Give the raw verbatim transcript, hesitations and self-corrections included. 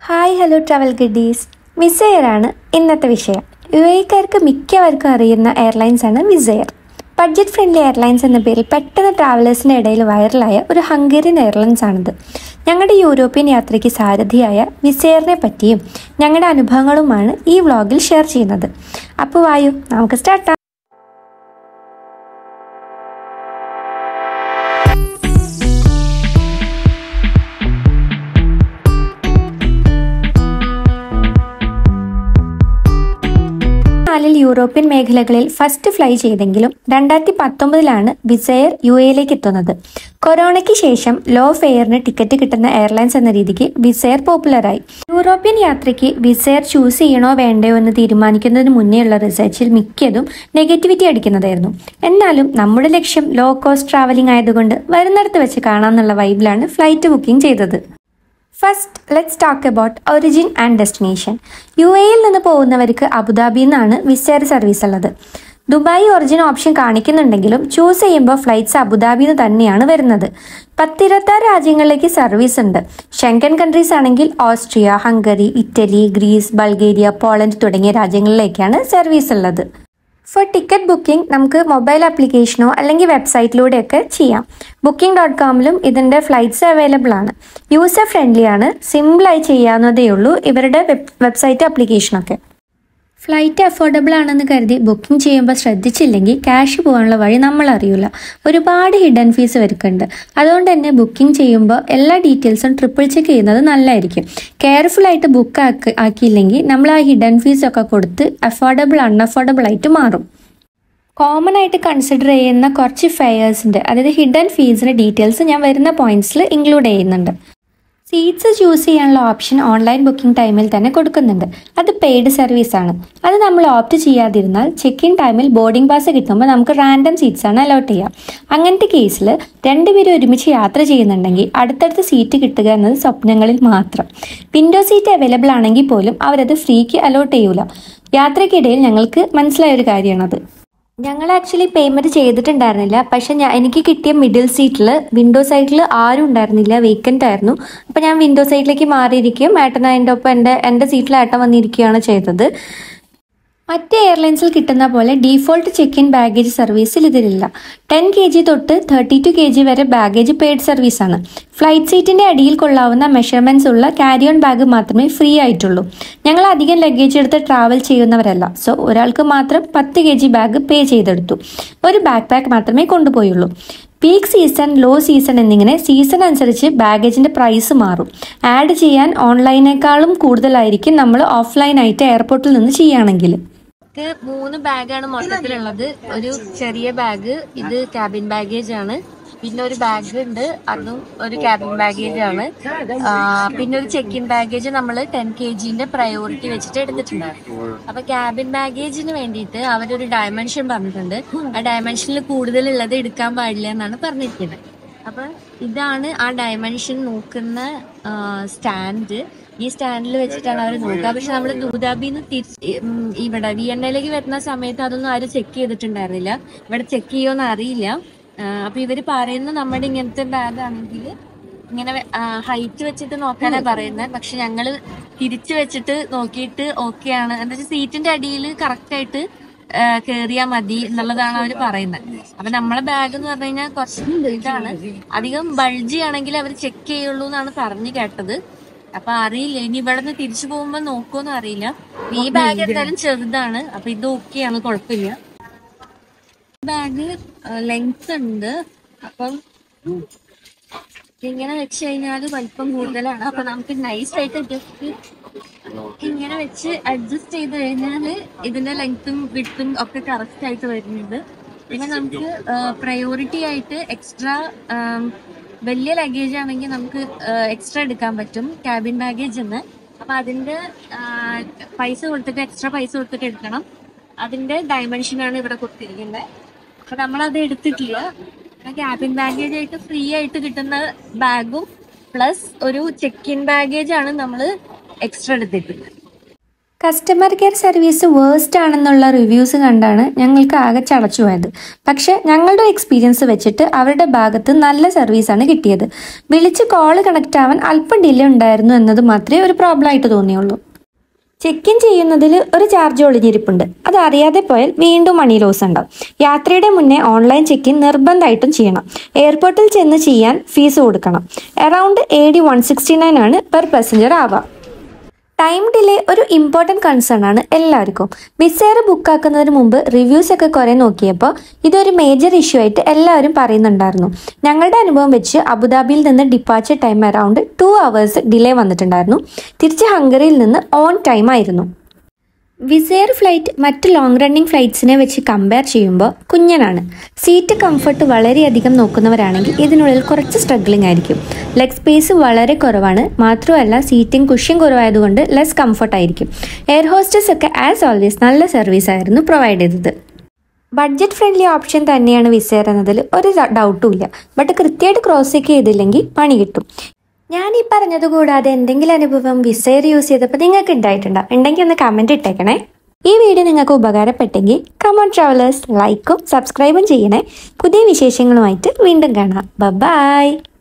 Hi hello travel ഗഡീസ്. Wizz Air ആണ് ഇന്നത്തെ വിഷയം. യു എക്കാർക്ക് മിക്കവർക്കും അറിയുന്ന എയർലൈൻസ് ആണ് Wizz Air. Budget friendly airlines എന്ന പേരിൽ പെട്ടെന്ന് ട്രാവലേഴ്സിൻ്റെ ഇടയിൽ വൈറലായ ഒരു ഹംഗേറിയൻ എയർലൈൻസ് ആണിത്. ഞങ്ങളുടെ യൂറോപ്യൻ യാത്രയ്ക്ക് സാരഥിയായ വിസ് എയറിനെ പറ്റിയും ഞങ്ങളുടെ അനുഭവങ്ങളുമാണ് ഈ വ്ളോഗിൽ ഷെയർ ചെയ്യുന്നത്. അപ്പോൾ വായു നമുക്ക് സ്റ്റാർട്ട്. നാലിൽ യൂറോപ്യൻ മേഖലകളിൽ ഫസ്റ്റ് ഫ്ലൈ ചെയ്തെങ്കിലും രണ്ടായിരത്തി പത്തൊമ്പതിലാണ് വിസ് എയർ യു എയിലേക്ക് എത്തുന്നത്. കൊറോണയ്ക്ക് ശേഷം ലോ ഫെയറിന് ടിക്കറ്റ് കിട്ടുന്ന എയർലൈൻസ് എന്ന രീതിക്ക് വിസ് എയർ പോപ്പുലറായി. യൂറോപ്യൻ യാത്രയ്ക്ക് വിസ് എയർ ചൂസ് ചെയ്യണോ വേണ്ടയോ എന്ന് തീരുമാനിക്കുന്നതിന് മുന്നേയുള്ള റിസർച്ചിൽ മിക്കതും നെഗറ്റിവിറ്റി അടിക്കുന്നതായിരുന്നു. എന്നാലും നമ്മുടെ ലക്ഷ്യം ലോ കോസ്റ്റ് ട്രാവലിംഗ് ആയതുകൊണ്ട് വരുന്നിടത്ത് വെച്ച് കാണാമെന്നുള്ള വൈബിലാണ് ഫ്ലൈറ്റ് ബുക്കിംഗ് ചെയ്തത്. First let's talk about origin and destination. U എയിൽ നിന്ന് പോകുന്നവർക്ക് അബുദാബിയിൽ നിന്നാണ് വിസ് എയർ സർവീസ് ഉള്ളത്. ദുബായ് ഒറിജിൻ ഓപ്ഷൻ കാണിക്കുന്നുണ്ടെങ്കിലും ചൂസ് ചെയ്യുമ്പോൾ ഫ്ലൈറ്റ്സ് അബുദാബിയിൽ നിന്ന് തന്നെയാണ് വരുന്നത്. പത്തിരുപത്താറ് രാജ്യങ്ങളിലേക്ക് സർവീസ് ഉണ്ട്. ഷെങ്കൻ കൺട്രീസ് ആണെങ്കിൽ Austria, Hungary, Italy, Greece, Bulgaria, Poland തുടങ്ങിയ രാജ്യങ്ങളിലേക്കാണ് സർവീസ് ഉള്ളത്. ഫോർ ടിക്കറ്റ് ബുക്കിംഗ് നമുക്ക് മൊബൈൽ ആപ്ലിക്കേഷനോ അല്ലെങ്കിൽ വെബ്സൈറ്റിലൂടെയൊക്കെ ചെയ്യാം. ബുക്കിംഗ് ഡോട്ട് കോമിലും ഇതിൻ്റെ ഫ്ലൈറ്റ്സ് അവൈലബിൾ ആണ്. യൂസർ ഫ്രണ്ട്ലി ആണ്, സിമ്പിളായി ചെയ്യാവുന്നതേ ഉള്ളൂ ഇവരുടെ വെബ് വെബ്സൈറ്റ് ആപ്ലിക്കേഷനൊക്കെ. ഫ്ലൈറ്റ് അഫോർഡബിൾ ആണെന്ന് കരുതി ബുക്കിംഗ് ചെയ്യുമ്പോൾ ശ്രദ്ധിച്ചില്ലെങ്കിൽ ക്യാഷ് പോകാനുള്ള വഴി നമ്മൾ അറിയില്ല. ഒരുപാട് ഹിഡൻ ഫീസ് വരുന്നുണ്ട്. അതുകൊണ്ട് തന്നെ ബുക്കിംഗ് ചെയ്യുമ്പോൾ എല്ലാ ഡീറ്റെയിൽസും ട്രിപ്പിൾ ചെക്ക് ചെയ്യുന്നത് നല്ലതായിരിക്കും. കെയർഫുൾ ആയിട്ട് ബുക്ക് ആക്കി ആക്കിയില്ലെങ്കിൽ നമ്മൾ ആ ഹിഡൻ ഫീസ് ഒക്കെ കൊടുത്ത് അഫോർഡബിൾ അൺഅഫോർഡബിൾ ആയിട്ട് മാറും. കോമൺ ആയിട്ട് കൺസിഡർ ചെയ്യുന്ന കുറച്ച് ഫെയേഴ്സിൻ്റെ അതായത് ഹിഡൻ ഫീസിൻ്റെ ഡീറ്റെയിൽസ് ഞാൻ വരുന്ന പോയിന്റ്സിൽ ഇൻക്ലൂഡ് ചെയ്യുന്നുണ്ട്. സീറ്റ്സ് ചൂസ് ചെയ്യാനുള്ള ഓപ്ഷൻ ഓൺലൈൻ ബുക്കിംഗ് ടൈമിൽ തന്നെ കൊടുക്കുന്നുണ്ട്. അത് പെയ്ഡ് സർവീസ് ആണ്. അത് നമ്മൾ ഓപ്റ്റ് ചെയ്യാതിരുന്നാൽ ചെക്ക് ഇൻ ടൈമിൽ ബോർഡിംഗ് പാസ് കിട്ടുമ്പോൾ നമുക്ക് റാൻഡം സീറ്റ്സ് ആണ് അലോട്ട് ചെയ്യുക. അങ്ങനത്തെ കേസിൽ രണ്ടുപേരും ഒരുമിച്ച് യാത്ര ചെയ്യുന്നുണ്ടെങ്കിൽ അടുത്തടുത്ത് സീറ്റ് കിട്ടുക എന്നത് സ്വപ്നങ്ങളിൽ മാത്രം. വിൻഡോ സീറ്റ് അവൈലബിൾ ആണെങ്കിൽ പോലും അവരത് ഫ്രീക്ക് അലോട്ട് ചെയ്യൂല. യാത്രയ്ക്കിടയിൽ ഞങ്ങൾക്ക് മനസ്സിലായ ഒരു കാര്യമാണത്. ഞങ്ങൾ ആക്ച്വലി പേയ്മെൻറ്റ് ചെയ്തിട്ടുണ്ടായിരുന്നില്ല. പക്ഷെ ഞാൻ എനിക്ക് കിട്ടിയ മിഡിൽ സീറ്റിൽ വിൻഡോ സൈഡിൽ ആരും ഉണ്ടായിരുന്നില്ല, വേക്കൻ്റ് ആയിരുന്നു. അപ്പോൾ ഞാൻ വിൻഡോ സൈഡിലേക്ക് മാറിയിരിക്കും. ഏട്ടൻ അതിൻ്റെ ഒപ്പം എൻ്റെ എൻ്റെ സീറ്റിൽ ഏട്ടൻ വന്നിരിക്കുകയാണ് ചെയ്തത്. മറ്റ് എയർലൈൻസിൽ കിട്ടുന്ന പോലെ ഡീഫോൾട്ട് ചെക്ക് ഇൻ ബാഗേജ് സർവീസിൽ ഇതിലില്ല. ടെൻ കെ ജി തൊട്ട് തേർട്ടി ടു കെ ജി വരെ ബാഗേജ് പെയ്ഡ് സർവീസാണ്. ഫ്ലൈറ്റ് സീറ്റിൻ്റെ അടിയിൽ കൊള്ളാവുന്ന മെഷർമെൻറ്റ്സ് ഉള്ള ക്യാരി ഓൺ ബാഗ് മാത്രമേ ഫ്രീ ആയിട്ടുള്ളൂ. ഞങ്ങൾ അധികം ലഗേജ് എടുത്ത് ട്രാവൽ ചെയ്യുന്നവരല്ല. സോ ഒരാൾക്ക് മാത്രം പത്ത് കെ ജി ബാഗ് പേ ചെയ്തെടുത്തു. ഒരു ബാക്ക് പാക്ക് മാത്രമേ കൊണ്ടുപോയുള്ളൂ. പീക്ക് സീസൺ, ലോ സീസൺ എന്നിങ്ങനെ സീസൺ അനുസരിച്ച് ബാഗേജിൻ്റെ പ്രൈസ് മാറും. ആഡ് ചെയ്യാൻ ഓൺലൈനേക്കാളും കൂടുതലായിരിക്കും നമ്മൾ ഓഫ്ലൈനായിട്ട് എയർപോർട്ടിൽ നിന്ന് ചെയ്യുകയാണെങ്കിൽ. മൂന്ന് ബാഗാണ് മൊത്തത്തിലുള്ളത്. ഒരു ചെറിയ ബാഗ്, ഇത് ക്യാബിൻ ബാഗേജ് ആണ്. പിന്നെ ഒരു ബാഗ് ഉണ്ട്, അതും ഒരു ക്യാബിൻ ബാഗേജ് ആണ്. പിന്നെ ഒരു ചെക്ക് ഇൻ ബാഗേജ് നമ്മൾ ടെൻ കെ ജിന്റെ പ്രയോറിറ്റി വെച്ചിട്ട് എടുത്തിട്ടുണ്ടായിരുന്നു. അപ്പൊ ക്യാബിൻ ബാഗേജിന് വേണ്ടിയിട്ട് അവരൊരു ഡയമെൻഷൻ പറഞ്ഞിട്ടുണ്ട്. ആ ഡയമെൻഷനിൽ കൂടുതലുള്ളത് എടുക്കാൻ പാടില്ല എന്നാണ് പറഞ്ഞിരിക്കുന്നത്. അപ്പൊ ഇതാണ് ആ ഡയമെൻഷൻ നോക്കുന്ന സ്റ്റാൻഡ്. ഈ സ്റ്റാൻഡിൽ വെച്ചിട്ടാണ് അവർ നോക്കുക. പക്ഷെ നമ്മൾ അബുദാബിന്ന് തിരിച്ച് ഇവിടെ വി എൻ എയിലേക്ക് വരുന്ന സമയത്ത് അതൊന്നും ആരും ചെക്ക് ചെയ്തിട്ടുണ്ടായിരുന്നില്ല. ഇവിടെ ചെക്ക് ചെയ്യുമെന്ന് അറിയില്ല. അപ്പൊ ഇവര് പറയുന്നത് നമ്മുടെ ഇങ്ങനത്തെ ബാഗ് ആണെങ്കിൽ ഇങ്ങനെ ഹൈറ്റ് വെച്ചിട്ട് നോക്കാനാ പറയുന്നത്. പക്ഷെ ഞങ്ങള് തിരിച്ചു വെച്ചിട്ട് നോക്കിയിട്ട് ഓക്കെ ആണ്, എന്താ വെച്ചാൽ സീറ്റിന്റെ അടിയിൽ കറക്റ്റ് ആയിട്ട് കയറിയാൽ മതി എന്നുള്ളതാണ് അവർ പറയുന്നത്. അപ്പൊ നമ്മളെ ബാഗ് എന്ന് പറഞ്ഞു കഴിഞ്ഞാൽ കുറച്ച് ഇതാണ്, അധികം ബൾജി ആണെങ്കിൽ അവർ ചെക്ക് ചെയ്യുള്ളൂ എന്നാണ് പറഞ്ഞു കേട്ടത്. അപ്പൊ അറിയില്ല, ഇനി ഇവിടെ നിന്ന് തിരിച്ചു പോകുമ്പോ നോക്കുമെന്ന് അറിയില്ല. ഈ ബാഗ് എന്തായാലും ചെറുതാണ്, അപ്പൊ ഇത് ഓക്കെയാണ്, കുഴപ്പമില്ല. ബാഗ് ലെങ്ത് ഉണ്ട്, അപ്പം ഇങ്ങനെ വെച്ച് കഴിഞ്ഞാൽ വലിപ്പം കൂടുതലാണ്. അപ്പൊ നമുക്ക് നൈസ് ആയിട്ട് ജസ്റ്റ് ഇങ്ങനെ വെച്ച് അഡ്ജസ്റ്റ് ചെയ്ത് കഴിഞ്ഞാല് ഇതിന്റെ ലെങ്ത്തും വിഡ്ത്തും ഒക്കെ കറക്റ്റ് ആയിട്ട് വരുന്നുണ്ട്. പിന്നെ നമുക്ക് പ്രയോറിറ്റി ആയിട്ട് എക്സ്ട്രാ വലിയ ലഗേജ് ആണെങ്കിൽ നമുക്ക് എക്സ്ട്രാ എടുക്കാൻ പറ്റും, ക്യാബിൻ ബാഗേജ് എന്ന്. അപ്പൊ അതിന്റെ പൈസ കൊടുത്തിട്ട് എക്സ്ട്രാ പൈസ കൊടുത്തിട്ട് എടുക്കണം. അതിന്റെ ഡയമെൻഷനാണ് ഇവിടെ കൊടുത്തിരിക്കുന്നത്. അപ്പൊ നമ്മളത് എടുത്തിട്ടില്ല. ക്യാബിൻ ബാഗേജ് ആയിട്ട് ഫ്രീ ആയിട്ട് കിട്ടുന്ന ബാഗും പ്ലസ് ഒരു ചെക്ക് ഇൻ ബാഗേജ് ആണ് നമ്മൾ എക്സ്ട്രാ എടുത്തിട്ടുള്ളത്. കസ്റ്റമർ കെയർ സർവീസ് വേഴ്സ്റ്റ് ആണെന്നുള്ള റിവ്യൂസ് കണ്ടാണ് ഞങ്ങൾക്ക് ആകെ ചടച്ചു പോയത്. പക്ഷെ ഞങ്ങളുടെ എക്സ്പീരിയൻസ് വെച്ചിട്ട് അവരുടെ ഭാഗത്ത് നല്ല സർവീസാണ് കിട്ടിയത്. വിളിച്ച് കോള് കണക്ട് ആവാൻ അല്പം ഡിലേ ഉണ്ടായിരുന്നു എന്നത് മാത്രമേ ഒരു പ്രോബ്ലം ആയിട്ട് തോന്നിയുള്ളൂ. ചെക്ക് ഇൻ ചെയ്യുന്നതിൽ ഒരു ചാർജ് ഒളിഞ്ഞിരിപ്പുണ്ട്. അത് അറിയാതെ പോയാൽ വീണ്ടും മണി ലോസ് ഉണ്ടാവും. യാത്രയുടെ മുന്നേ ഓൺലൈൻ ചെക്ക് ഇൻ നിർബന്ധമായിട്ടും ചെയ്യണം. എയർപോർട്ടിൽ ചെന്ന് ചെയ്യാൻ ഫീസ് കൊടുക്കണം. Around A D one sixty nine ആണ് പെർ പാസഞ്ചർ ആവാം. ടൈം ഡിലേ ഒരു ഇമ്പോർട്ടൻറ്റ് കൺസേൺ ആണ് എല്ലാവർക്കും. വിസ എയർ ബുക്കാക്കുന്നതിന് മുമ്പ് റിവ്യൂസ് ഒക്കെ കുറേ നോക്കിയപ്പോൾ ഇതൊരു മേജർ ഇഷ്യൂ ആയിട്ട് എല്ലാവരും പറയുന്നുണ്ടായിരുന്നു. ഞങ്ങളുടെ അനുഭവം വെച്ച് അബുദാബിയിൽ നിന്ന് departure time around two hours delay വന്നിട്ടുണ്ടായിരുന്നു. തിരിച്ച് ഹംഗറിയിൽ നിന്ന് ഓൺ ടൈം ആയിരുന്നു. വിസ എയർ ഫ്ലൈറ്റ് മറ്റ് ലോങ് റണ്ണിങ് ഫ്ലൈറ്റ്സിനെ വെച്ച് കമ്പയർ ചെയ്യുമ്പോൾ കുഞ്ഞനാണ്. സീറ്റ് കംഫർട്ട് വളരെയധികം നോക്കുന്നവരാണെങ്കിൽ ഇതിനുള്ളിൽ കുറച്ച് സ്ട്രഗ്ലിംഗ് ആയിരിക്കും. ലെഗ് സ്പേസ് വളരെ കുറവാണ്. മാത്രമല്ല സീറ്റിംഗ് കുഷ്യൻ കുറവായതുകൊണ്ട് ലെസ് കംഫർട്ട് ആയിരിക്കും. എയർ ഹോസ്റ്റസ് ഒക്കെ ആസ് ഓൾവേസ് നല്ല സർവീസ് ആയിരുന്നു പ്രൊവൈഡ് ചെയ്തത്. ബഡ്ജറ്റ് ഫ്രണ്ട്ലി ഓപ്ഷൻ തന്നെയാണ് വിസ എയർ എന്നതിൽ ഒരു ഡൗട്ടും ഇല്ല. ബട്ട് കൃത്യമായിട്ട് ക്രോസ് ചെക്ക് ചെയ്തില്ലെങ്കിൽ പണി കിട്ടും. ഞാൻ ഈ പറഞ്ഞത് കൂടാതെ എന്തെങ്കിലും അനുഭവം വിസ എയർ യൂസ് ചെയ്തപ്പോൾ നിങ്ങൾക്ക് ഉണ്ടായിട്ടുണ്ടോ? ഉണ്ടെങ്കിൽ ഒന്ന് കമൻറ്റ് ഇട്ടേക്കണേ. ഈ വീഡിയോ നിങ്ങൾക്ക് ഉപകാരപ്പെട്ടെങ്കിൽ കമോൺ ട്രാവലേഴ്സ് ലൈക്കും സബ്സ്ക്രൈബും ചെയ്യണേ. പുതിയ വിശേഷങ്ങളുമായിട്ട് വീണ്ടും കാണാം. ബൈ.